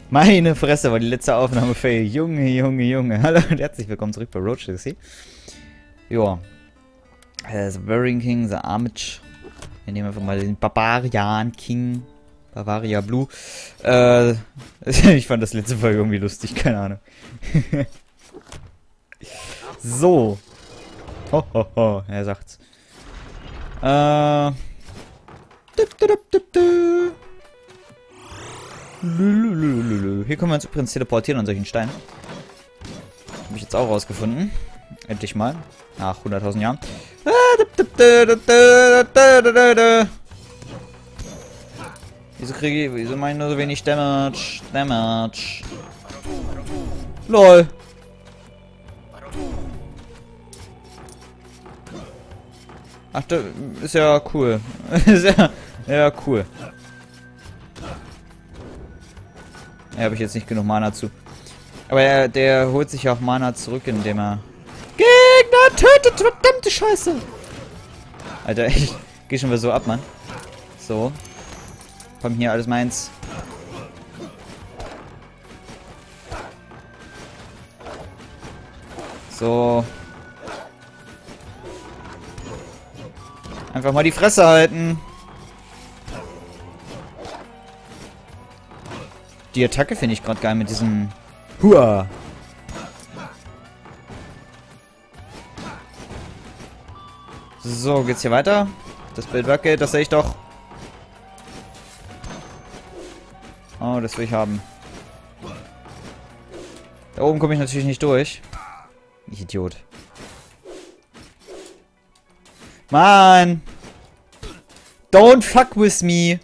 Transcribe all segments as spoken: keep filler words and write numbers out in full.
Meine Fresse, war die letzte Aufnahme fail. Junge, Junge, Junge. Hallo und herzlich willkommen zurück bei Roach Legacy. Joa. Äh, The Warring King, The Armage. Wir nehmen einfach mal den Barbarian King. Bavaria Blue. Äh, ich fand das letzte Folge irgendwie lustig, keine Ahnung. So. Ho, ho, ho, er sagt's. Äh. Dip, dip, dip, dip. Hier können wir uns übrigens teleportieren an solchen Steinen. Habe ich jetzt auch rausgefunden. Endlich mal. Nach hunderttausend Jahren. Wieso kriege ich... Wieso mache ich nur so wenig Damage? Damage. LOL. Ach, das ist ja cool. Ist ja, ja, cool. Ja, habe ich jetzt nicht genug Mana zu. Aber er, der holt sich ja auch Mana zurück, indem er... Gegner tötet, verdammte Scheiße! Alter, ich geh schon wieder so ab, Mann. So. Komm hier, alles meins. So. Einfach mal die Fresse halten. Die Attacke finde ich gerade geil mit diesem Hua. So, geht's hier weiter? Das Bild wackelt, das sehe ich doch. Oh, das will ich haben. Da oben komme ich natürlich nicht durch. Ich Idiot. Mann! Don't fuck with me!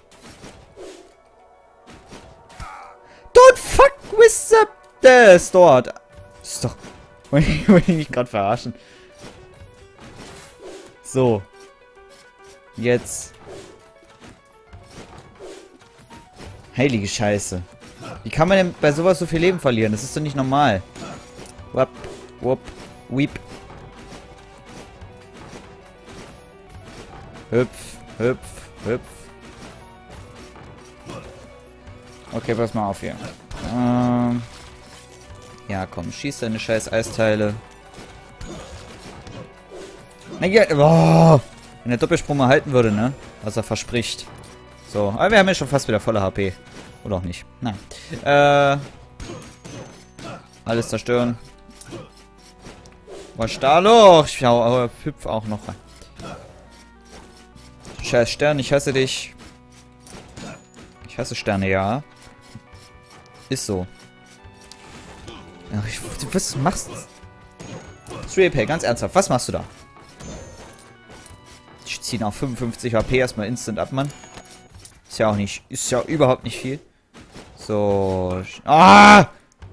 Don't fuck with the... Der ist dort. Das ist doch... Wollte ich mich gerade verarschen. So. Jetzt. Heilige Scheiße. Wie kann man denn bei sowas so viel Leben verlieren? Das ist doch nicht normal. Wupp, wupp, weep. Hüpf, hüpf, hüpf. Okay, pass mal auf hier. Ähm. Ja, komm, schieß deine scheiß Eisteile. Na ja, oh, wenn der Doppelsprung mal halten würde, ne? Was er verspricht. So, aber wir haben ja schon fast wieder volle H P. Oder auch nicht. Nein. Äh. Alles zerstören. Was da los? Ich hau, aber hüpf auch noch rein. Scheiß Stern, ich hasse dich. Ich hasse Sterne, ja. Ist so. Ach, ich, was machst du? Streepay, ganz ernsthaft, was machst du da? Ich ziehe nach fünfundfünfzig H P erstmal instant ab, Mann. Ist ja auch nicht, ist ja überhaupt nicht viel. So. Ah!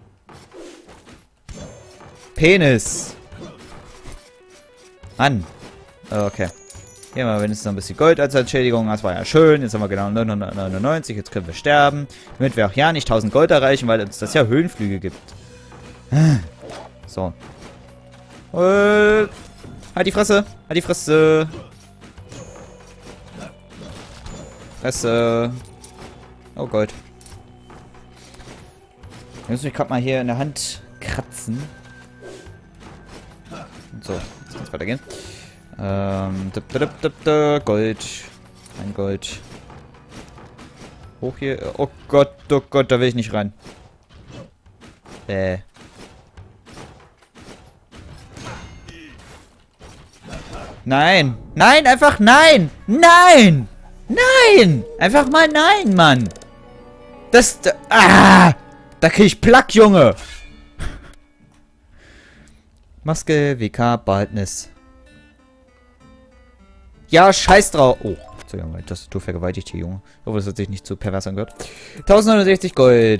Penis! Mann. Okay. Hier haben wir wenigstens noch ein bisschen Gold als Entschädigung. Das war ja schön. Jetzt haben wir genau neunhundertneunundneunzig. Jetzt können wir sterben. Damit wir auch ja nicht tausend Gold erreichen, weil uns das ja Höhenflüge gibt. So. Und halt die Fresse. Halt die Fresse. Fresse. Oh Gott. Ich muss mich gerade mal hier in der Hand kratzen. So, jetzt kann es weitergehen. Ähm, dip, dip, dip, dip, Gold. Ein Gold. Hoch hier. Oh Gott, oh Gott, da will ich nicht rein. Äh. Nein! Nein, einfach nein! Nein! Nein! Einfach mal nein, Mann! Das... Da, ah! Da krieg ich Plack, Junge! Maske, W K, Baldnis. Ja, scheiß drauf. Oh, Entschuldigung, das du vergewaltigt hier, Junge. Ich hoffe, das hat sich nicht zu pervers angehört. tausendneunundsechzig Gold.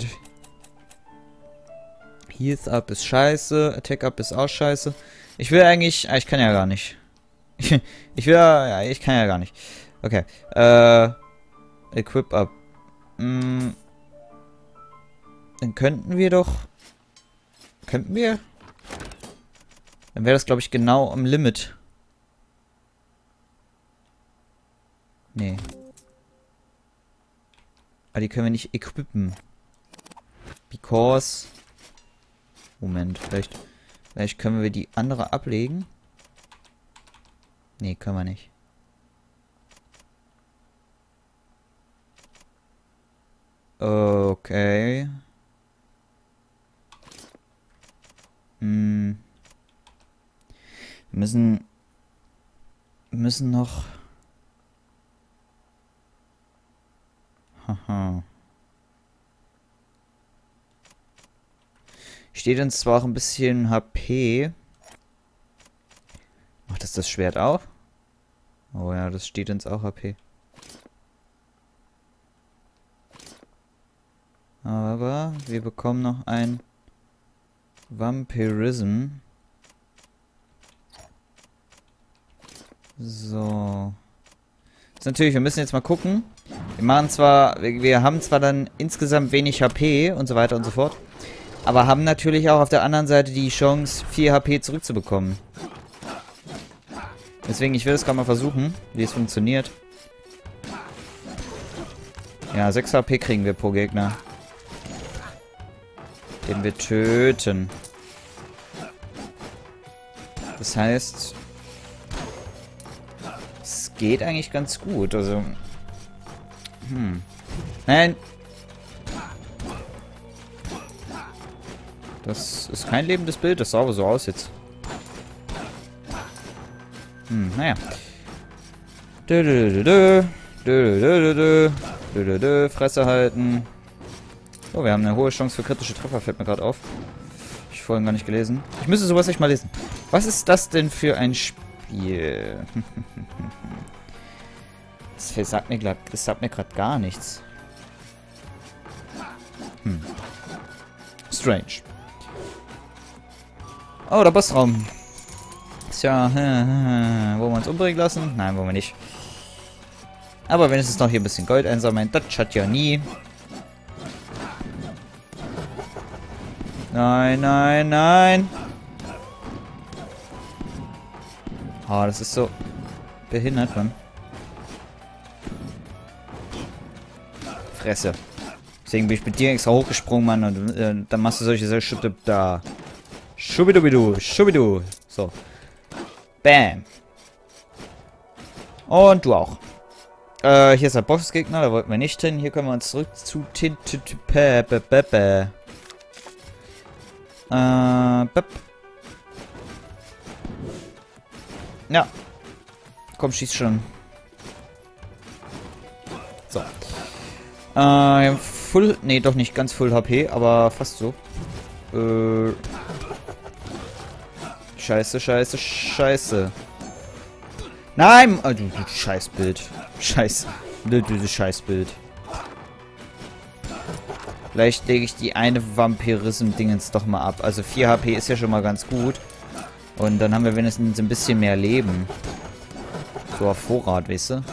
Health Up ist scheiße. Attack Up ist auch scheiße. Ich will eigentlich... Ah, ich kann ja gar nicht. Ich will ja... Ich kann ja gar nicht. Okay. Äh... Equip Up. Hm, dann könnten wir doch... Könnten wir? Dann wäre das, glaube ich, genau am Limit. Nee. Aber die können wir nicht equippen. Because... Moment, vielleicht... Vielleicht können wir die andere ablegen. Nee, können wir nicht. Okay. Hm. Wir müssen... Wir müssen noch... Haha. Steht uns zwar auch ein bisschen H P. Macht das das Schwert auf? Oh ja, das steht uns auch H P. Aber wir bekommen noch ein Vampirism. So. Das ist natürlich, wir müssen jetzt mal gucken. Wir machen zwar, wir, wir haben zwar dann insgesamt wenig H P und so weiter und so fort. Aber haben natürlich auch auf der anderen Seite die Chance, vier H P zurückzubekommen. Deswegen, ich will das gerade mal versuchen, wie es funktioniert. Ja, sechs H P kriegen wir pro Gegner. Den wir töten. Das heißt, es geht eigentlich ganz gut. Also, hm. Nein. Das ist kein lebendes Bild, das sah aber so aus jetzt. Hm, naja. Dö, dö, dö, dö. Dö, dö, dö, dö, dö, dö. Fresse halten. Oh, wir haben eine hohe Chance für kritische Treffer, fällt mir gerade auf. Hab ich vorhin gar nicht gelesen. Ich müsste sowas echt mal lesen. Was ist das denn für ein Spiel? Das sagt mir gerade, das sagt mir gerade gar nichts. Hm. Strange. Oh, der Bossraum. Tja, wollen wir uns umbringen lassen? Nein, wollen wir nicht. Aber wenigstens noch hier ein bisschen Gold einsammeln. Das schadet ja nie. Nein, nein, nein. Oh, das ist so behindert, Mann. Fresse. Deswegen bin ich mit dir extra hochgesprungen, Mann. Und äh, dann machst du solche Schritte da. Schubidubidu, schubidu. So. Bam. Und du auch. Äh, hier ist der Bossgegner, da wollten wir nicht hin. Hier können wir uns zurück zu Tintepepe. Äh, bep. Ja. Komm, schieß schon. So. Äh, wir haben Full... Nee, doch nicht ganz Full H P, aber fast so. Äh... Scheiße, scheiße, scheiße. Nein! Oh, du, du Scheißbild. Scheiße. Du, du Scheißbild. Vielleicht lege ich die eine Vampirism-Dingens doch mal ab. Also vier H P ist ja schon mal ganz gut. Und dann haben wir wenigstens ein bisschen mehr Leben. So auf Vorrat, weißt du?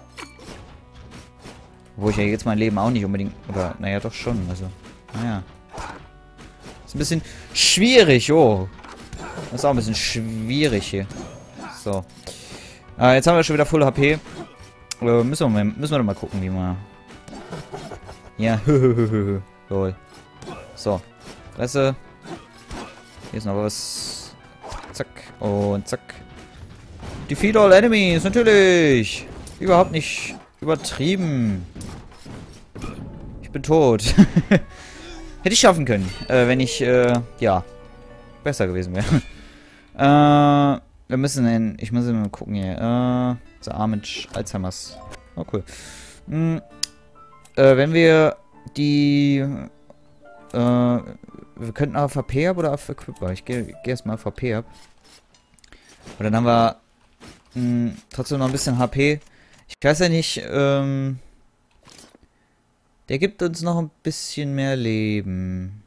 Wo ich ja jetzt mein Leben auch nicht unbedingt... Oder, naja, doch schon. Also, naja. Ist ein bisschen schwierig, oh. Das ist auch ein bisschen schwierig hier. So. Äh, jetzt haben wir schon wieder Full H P. Äh, müssen, wir mal, müssen wir doch mal gucken, wie man... Ja, lol. So. Fresse. Hier ist noch was. Zack. Und zack. Defeat all enemies, natürlich. Überhaupt nicht übertrieben. Ich bin tot. Hätte ich schaffen können, äh, wenn ich, äh, ja, besser gewesen wäre. äh, wir müssen in, ich muss mal gucken hier, äh, The Armage Alzheimer's. Oh, cool. Hm, äh, wenn wir die, äh, wir könnten auf H P ab oder auf Equipper. Ich gehe geh erstmal auf H P ab. Und dann haben wir mh, trotzdem noch ein bisschen H P. Ich weiß ja nicht, ähm, der gibt uns noch ein bisschen mehr Leben.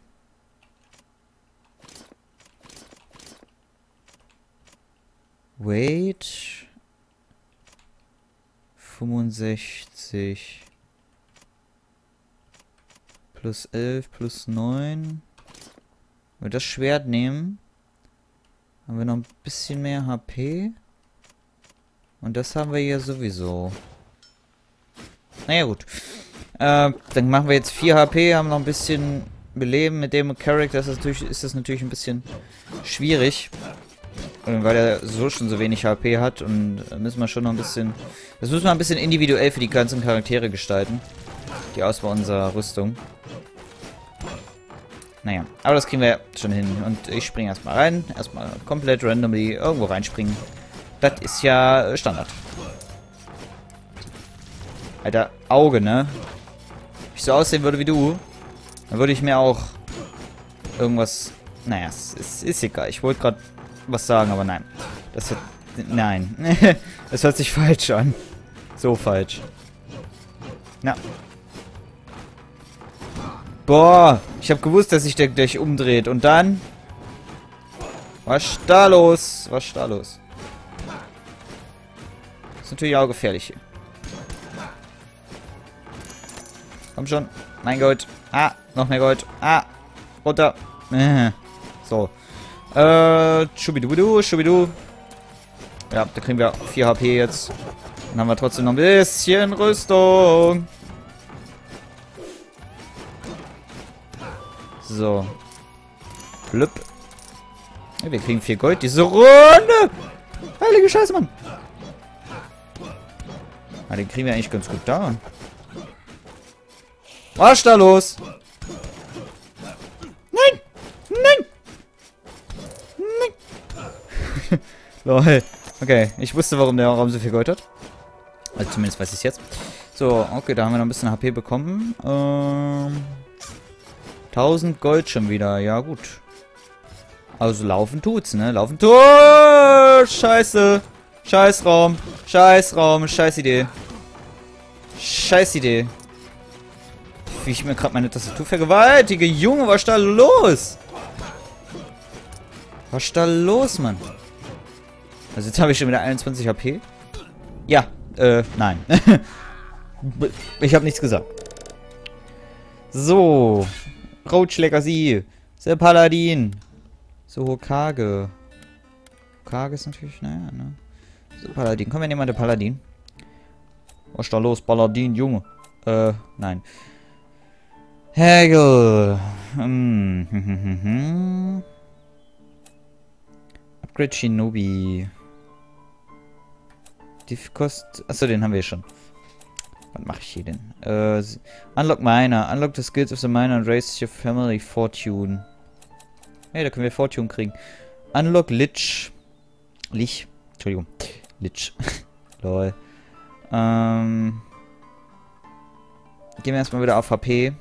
Wait. fünfundsechzig. Plus elf, plus neun. Wenn wir das Schwert nehmen, haben wir noch ein bisschen mehr H P. Und das haben wir ja sowieso. Naja, gut. Äh, dann machen wir jetzt vier H P, haben noch ein bisschen, beleben mit dem Charakter ist das natürlich, ist das natürlich ein bisschen schwierig. Weil er so schon so wenig H P hat und da müssen wir schon noch ein bisschen... Das müssen wir ein bisschen individuell für die ganzen Charaktere gestalten. Die Auswahl unserer Rüstung. Naja, aber das kriegen wir schon hin. Und ich springe erstmal rein. Erstmal komplett randomly irgendwo reinspringen. Das ist ja Standard. Alter, Auge, ne? Wenn ich so aussehen würde wie du, dann würde ich mir auch irgendwas... Naja, es ist, ist egal. Ich wollte gerade was sagen, aber nein. Das wird... Nein. Das hört sich falsch an. So falsch. Na. Boah, ich habe gewusst, dass sich der gleich umdreht. Und dann... Was ist da los? Was ist da los? Ist natürlich auch gefährlich hier. Komm schon. Mein Gold. Ah, noch mehr Gold. Ah, runter. Äh. So. Äh, schubidubidu, schubidu. Ja, da kriegen wir vier H P jetzt. Dann haben wir trotzdem noch ein bisschen Rüstung. So. Blüpp. Ja, wir kriegen vier Gold diese Runde. Heilige Scheiße, Mann. Ah, den kriegen wir eigentlich ganz gut da. Was ist da los? Nein! Nein! Nein! Lol. Okay, ich wusste, warum der Raum so viel Gold hat. Also zumindest weiß ich es jetzt. So, okay, da haben wir noch ein bisschen H P bekommen. Ähm, tausend Gold schon wieder. Ja, gut. Also laufen tut's, ne? Laufen tut's! Scheiße! Scheiß Raum! Scheiß Raum! Scheiß Idee! Scheiß Idee! Wie ich mir gerade meine Tastatur vergewaltige. Junge, was ist da los? Was ist da los, Mann? Also jetzt habe ich schon wieder einundzwanzig H P. Ja, äh, nein. Ich habe nichts gesagt. So. Rotschläger sie. Der Paladin. So, Hokage. Hokage ist natürlich, naja, ne? So, Paladin. Komm, wir nehmen mal den Paladin. Was ist da los, Paladin, Junge? Äh, nein. Hagel. Hm. Hm, hm, hm, hm. Upgrade Shinobi. Die kostet... Achso, den haben wir schon. Was mache ich hier denn? Äh, Unlock Miner. Unlock the skills of the miner and raise your family fortune. Hey, da können wir Fortune kriegen. Unlock Lich. Lich. Entschuldigung. Lich. Lol. Ähm. Gehen wir erstmal wieder auf H P.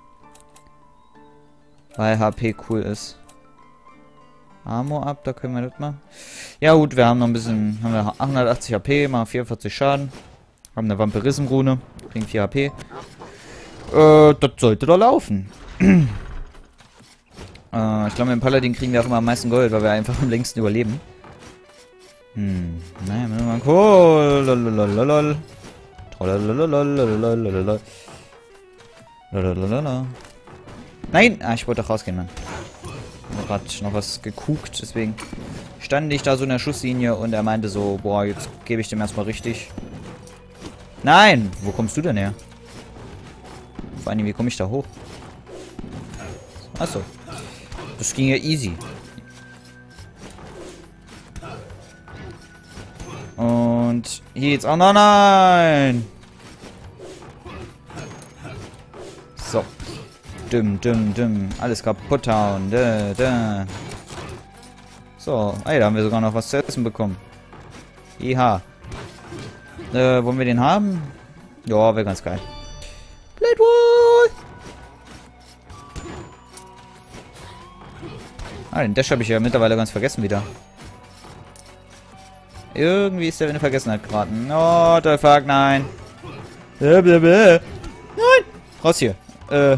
Weil H P cool ist. Armor ab, da können wir das mal. Ja gut, wir haben noch ein bisschen, haben wir achthundertachtzig H P, machen vierundvierzig Schaden. Haben eine Vampirism-Rune, kriegen vier H P. Äh, das sollte doch laufen. äh, ich glaube, mit dem Paladin kriegen wir auch immer am meisten Gold, weil wir einfach am längsten überleben. Hm, naja, müssen wir mal cool. Lalalala. Lalalala. Nein! Ah, ich wollte doch rausgehen, Mann. Ich habe gerade noch was geguckt, deswegen stand ich da so in der Schusslinie und er meinte so, boah, jetzt gebe ich dem erstmal richtig. Nein! Wo kommst du denn her? Vor allem, wie komme ich da hoch? Achso. Das ging ja easy. Und hier jetzt auch noch, nein! So. Düm, düm, düm. Alles kaputt hauen. Da, da. So. Ey, da haben wir sogar noch was zu essen bekommen. Iha. Äh, wollen wir den haben? Ja, wäre ganz geil. Bloodwood! Ah, den Dash habe ich ja mittlerweile ganz vergessen wieder. Irgendwie ist der in Vergessenheit geraten. Oh, the fuck, nein. Blablabla. Nein! Raus hier. Äh.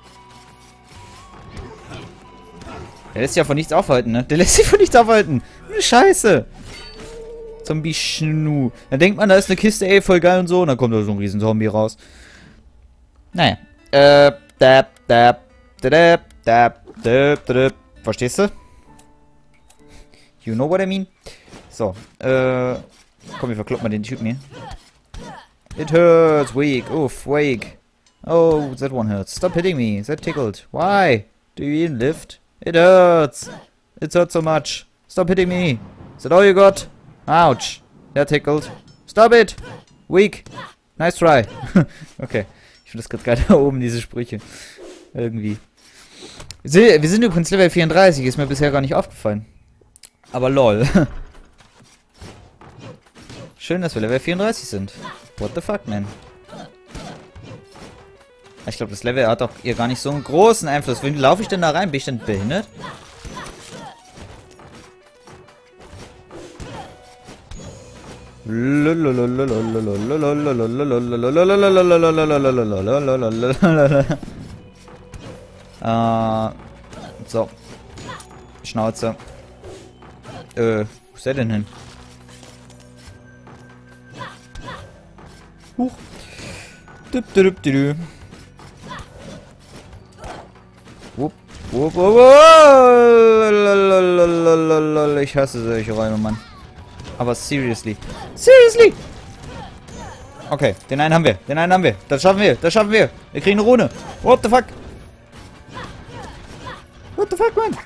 Der lässt sich ja von nichts aufhalten, ne? Der lässt sich von nichts aufhalten. Scheiße. Zombie-Schnu. Dann denkt man, da ist eine Kiste, ey, voll geil und so. Und dann kommt da so ein riesen Zombie raus. Naja. Äh, dab, dab, dab, dab, dab, dab. Verstehst du? You know what I mean? So, äh. Komm, wir verkloppen mal den Typen hier. It hurts, weak, uff, wake. Oh, that one hurts. Stop hitting me. That tickled. Why? Do you even lift? It hurts. It hurts so much. Stop hitting me. Is that all you got? Ouch. That tickled. Stop it. Weak. Nice try. Okay. Ich finde das gerade geil da oben, diese Sprüche. Irgendwie. Wir sind übrigens Level vierunddreißig. Ist mir bisher gar nicht aufgefallen. Aber lol. Schön, dass wir Level vierunddreißig sind. What the fuck, man? Ich glaube, das Level hat doch ihr gar nicht so einen großen Einfluss. Wie laufe ich denn da rein? Bin ich denn behindert? Äh, so. Schnauze. Äh, wo ist der denn hin? Huch. Düp, düp, düp. Wupp, wupp, wupp, wupp. Ich hasse solche Räume, Mann. Aber seriously. Seriously! Okay, den einen haben wir. Den einen haben wir. Das schaffen wir. Das schaffen wir. Wir kriegen eine Rune. What the fuck? What the fuck, man?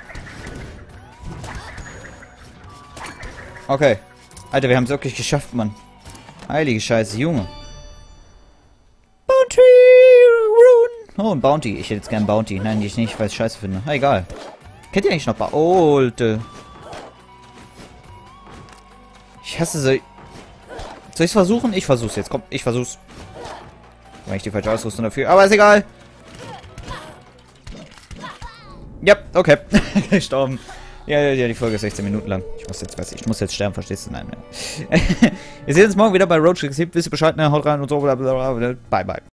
Okay. Alter, wir haben es wirklich geschafft, Mann. Heilige Scheiße, Junge. Bounty Rune. Oh, ein Bounty. Ich hätte jetzt gern Bounty. Nein, die ich nicht, weil ich scheiße finde. Ah, egal. Kennt ihr eigentlich noch Bounty? Oh, Alte. Ich hasse so. Soll ich es versuchen? Ich versuch's jetzt. Komm, ich versuch's. Weil ich die falsche Ausrüstung dafür. Aber ist egal. Ja, okay. Gestorben. Ja, ja, ja, die Folge ist sechzehn Minuten lang. Ich muss jetzt, weiß ich, ich muss jetzt sterben, verstehst du? Nein, nein. Wir sehen uns morgen wieder bei Roach. Wisst ihr Bescheid, ne? Haut rein und so. Bye, bye.